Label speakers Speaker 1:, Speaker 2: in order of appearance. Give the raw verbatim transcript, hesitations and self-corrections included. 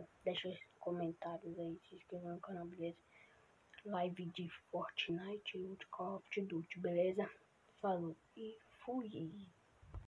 Speaker 1: galera. Deixa os comentários aí, se inscreva no canal, beleza? Live de Fortnite e de Call of Duty, beleza? Falou e fui!